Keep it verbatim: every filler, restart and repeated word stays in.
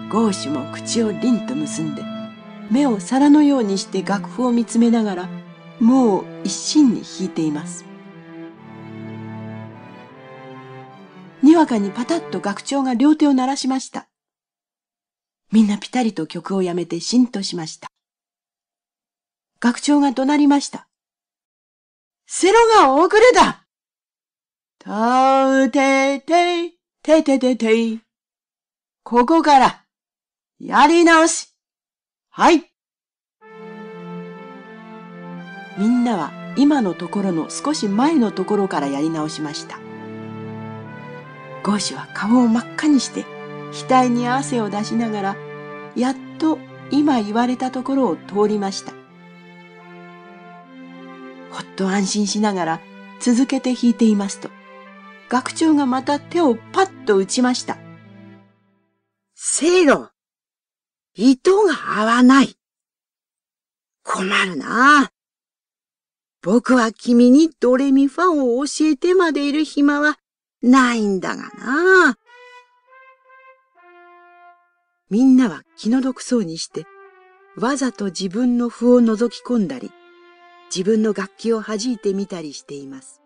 ゴーシュも口を凛と結んで、目を皿のようにして楽譜を見つめながら、もう一心に弾いています。にわかにパタッと学長が両手を鳴らしました。みんなぴたりと曲をやめてしんとしました。学長が怒鳴りました。セロが遅れだ。たうてて、てててて。ここから、やり直し。はい。みんなは今のところの少し前のところからやり直しました。ゴーシュは顔を真っ赤にして、額に汗を出しながら、やっと今言われたところを通りました。ほっと安心しながら続けて弾いていますと、学長がまた手をパッと打ちました。 セロ、糸が合わない。困るな。僕は君にドレミファを教えてまでいる暇はないんだがな。 みんなは気の毒そうにして、わざと自分の譜を覗き込んだり、自分の楽器を弾いてみたりしています。